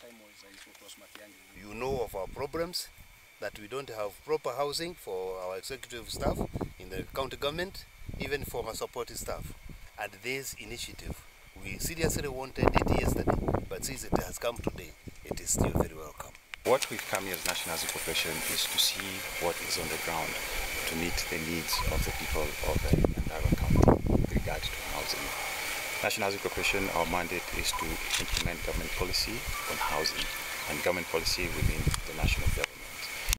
You know of our problems, that we don't have proper housing for our executive staff in the county government, even for our supporting staff. And this initiative, we seriously wanted it yesterday, but since it has come today, it is still very welcome. What we've come here as National Housing Corporation is to see what is on the ground to meet the needs of the people of Nyandarua County with regard to housing. National Housing Corporation, our mandate is to implement government policy on housing and government policy within the national government.